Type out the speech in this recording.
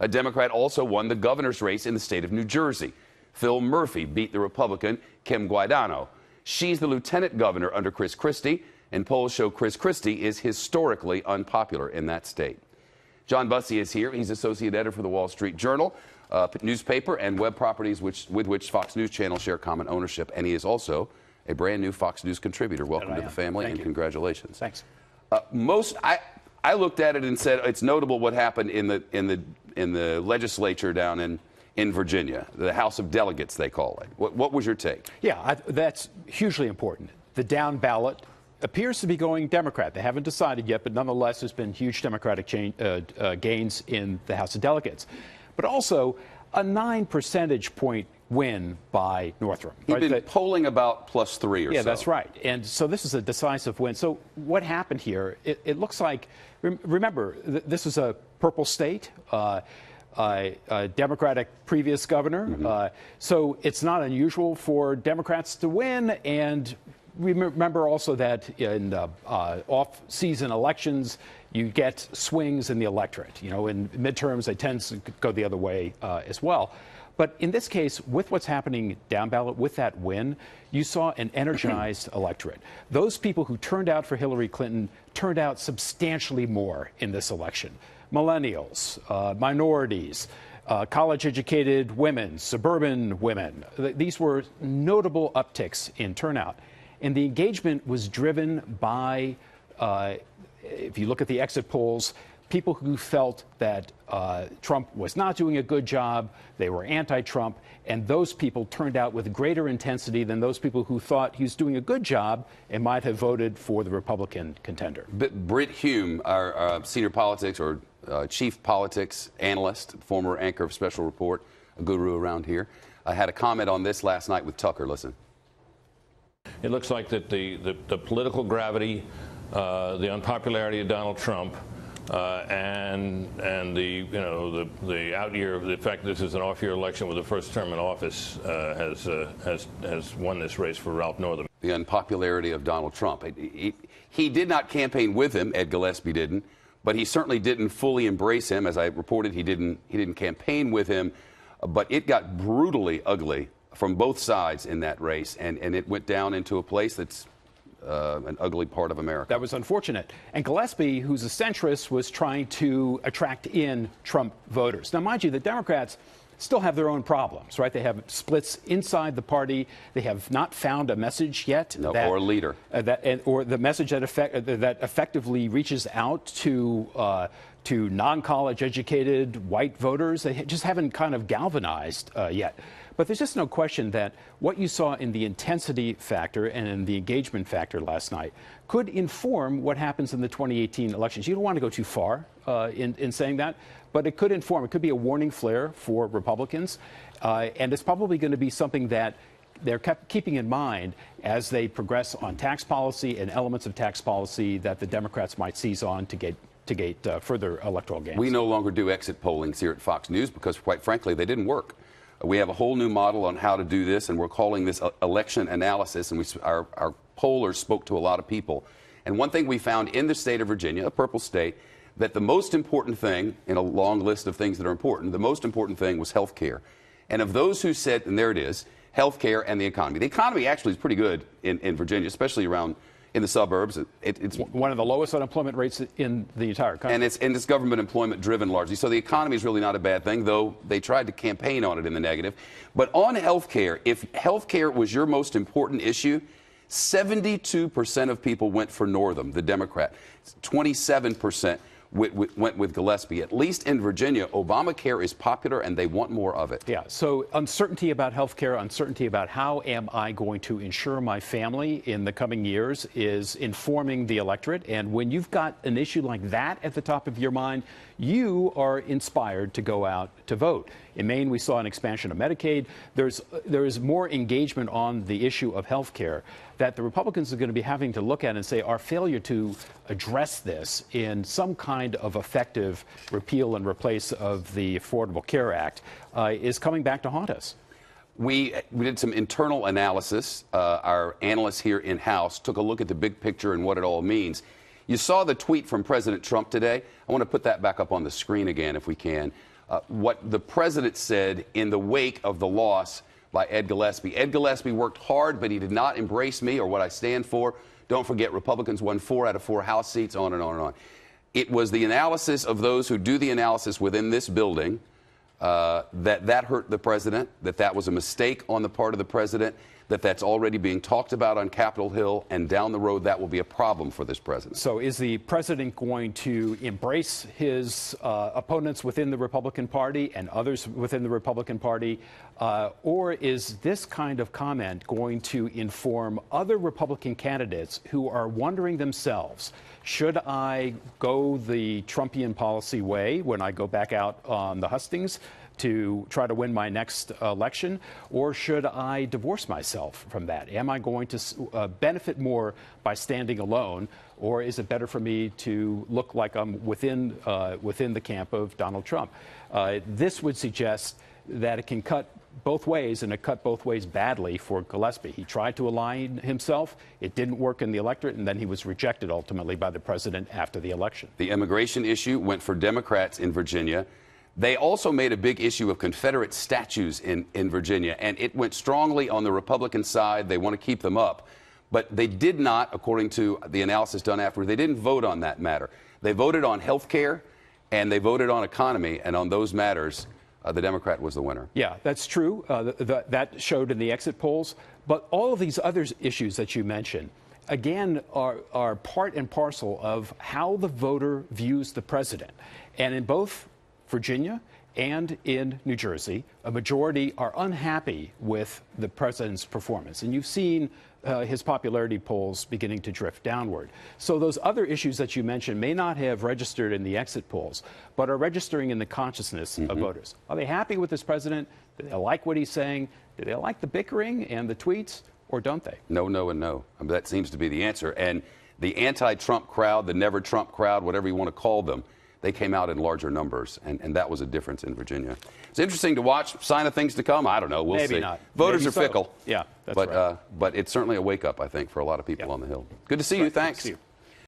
A Democrat also won the governor's race in the state of New Jersey. Phil Murphy beat the Republican Kim Guadagno. She's the lieutenant governor under Chris Christie, and polls show Chris Christie is historically unpopular in that state. John Bussey is here. He's associate editor for the Wall Street Journal, newspaper and web properties with which Fox News Channel share common ownership, and he is also a brand new Fox News contributor. Welcome to the family, and congratulations. Thanks. I looked at it and said it's notable what happened in the legislature down in Virginia, the House of Delegates they call it. What was your take? Yeah, that's hugely important. The down ballot appears to be going Democrat. They haven't decided yet, but nonetheless, there's been huge Democratic gains in the House of Delegates. But also a 9 percentage point win by Northam. He'd been polling about +3 or so. Yeah, that's right. And so this is a decisive win. So what happened here, it looks like, remember, this is a purple state, a Democratic previous governor. So it's not unusual for Democrats to win. And remember also that in off-season elections, you get swings in the electorate. You know, in midterms, they tend to go the other way as well. But in this case, with what's happening down ballot, with that win, you saw an energized electorate. Those people who turned out for Hillary Clinton turned out substantially more in this election. Millennials, minorities, college-educated women, suburban women. These were notable upticks in turnout. And the engagement was driven by, if you look at the exit polls, people who felt that Trump was not doing a good job, they were anti-Trump, and those people turned out with greater intensity than those people who thought he was doing a good job and might have voted for the Republican contender. Britt Hume, our senior politics or chief politics analyst, former anchor of Special Report, a guru around here, had a comment on this last night with Tucker. Listen. It looks like that the political gravity, the unpopularity of Donald Trump, and the out year, the fact this is an off-year election with the first term in office has won this race for Ralph Northam. The unpopularity of Donald Trump. He did not campaign with him. Ed Gillespie didn't, but he certainly didn't fully embrace him. As I reported, he didn't campaign with him, but it got brutally ugly from both sides in that race, and it went down into a place that's an ugly part of America. That was unfortunate. And Gillespie, who's a centrist, was trying to attract in Trump voters. Now, mind you, the Democrats still have their own problems, right? They have splits inside the party. They have not found a message yet. Or a leader. Or the message that effectively reaches out to non-college educated white voters. They just haven't kind of galvanized yet. But there's just no question that what you saw in the intensity factor and in the engagement factor last night could inform what happens in the 2018 elections. You don't want to go too far in saying that, but it could inform. It could be a warning flare for Republicans, and it's probably going to be something that they're keeping in mind as they progress on tax policy and elements of tax policy that the Democrats might seize on to get further electoral gains. We no longer do exit pollings here at Fox News because, quite frankly, they didn't work. We have a whole new model on how to do this, and we're calling this election analysis, and our pollers spoke to a lot of people. And one thing we found in the state of Virginia, a purple state, that the most important thing in a long list of things that are important, the most important thing was health care. And of those who said, and there it is, health care and the economy. The economy actually is pretty good in Virginia, especially around in the suburbs. It's one of the lowest unemployment rates in the entire country. And it's government employment driven largely. So the economy is really not a bad thing, though they tried to campaign on it in the negative. But on health care, if health care was your most important issue, 72% of people went for Northam, the Democrat. 27% went with Gillespie. At least in Virginia, Obamacare is popular and they want more of it. Yeah, so uncertainty about health care, uncertainty about how am I going to insure my family in the coming years is informing the electorate. And when you've got an issue like that at the top of your mind, you are inspired to go out to vote. In Maine, we saw an expansion of Medicaid. There is more engagement on the issue of health care that the Republicans are going to be having to look at and say our failure to address this in some kind of effective repeal and replace of the Affordable Care Act is coming back to haunt us. We did some internal analysis. Our analysts here in-house took a look at the big picture and what it all means. You saw the tweet from President Trump today. I want to put that back up on the screen again if we can. what the president said in the wake of the loss by Ed Gillespie. Ed Gillespie worked hard, but he did not embrace me or what I stand for. Don't forget, Republicans won 4 out of 4 House seats, on and on and on. It was the analysis of those who do the analysis within this building that hurt the president, that was a mistake on the part of the president, that's already being talked about on Capitol Hill, and down the road that will be a problem for this president. So is the president going to embrace his opponents within the Republican Party and others within the Republican Party, or is this kind of comment going to inform other Republican candidates who are wondering themselves, should I go the Trumpian policy way when I go back out on the hustings to try to win my next election, or should I divorce myself from that? Am I going to benefit more by standing alone, or is it better for me to look like I'm within the camp of Donald Trump? This would suggest that it can cut both ways, and it cut both ways badly for Gillespie. He tried to align himself. It didn't work in the electorate, and then he was rejected ultimately by the president after the election. The immigration issue went for Democrats in Virginia. They also made a big issue of Confederate statues in Virginia, and it went strongly on the Republican side. They want to keep them up. But they did not, according to the analysis done afterward, they didn't vote on that matter. They voted on health care, and they voted on economy, and on those matters, the Democrat was the winner. Yeah, that's true. That showed in the exit polls. But all of these other issues that you mentioned, again, are part and parcel of how the voter views the president. And in both Virginia and in New Jersey, a majority are unhappy with the president's performance. And you've seen his popularity polls beginning to drift downward. So those other issues that you mentioned may not have registered in the exit polls, but are registering in the consciousness of voters. Are they happy with this president? Do they like what he's saying? Do they like the bickering and the tweets, or don't they? No, no, and no. I mean, that seems to be the answer. And the anti-Trump crowd, the never-Trump crowd, whatever you want to call them, they came out in larger numbers, and that was a difference in Virginia. It's interesting to watch. Sign of things to come? I don't know. We'll see. Maybe not. Voters Maybe are so. fickle. Yeah, that's right. But it's certainly a wake-up, I think, for a lot of people on the Hill. Good to see you. Thanks. Good to see you.